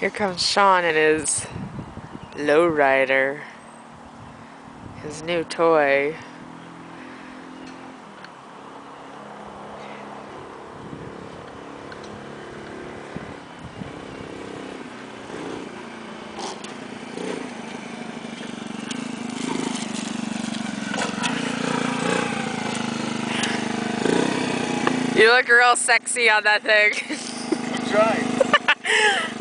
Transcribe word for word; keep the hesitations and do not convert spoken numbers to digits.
Here comes Sean and his lowrider, his new toy. You look real sexy on that thing. I'm trying.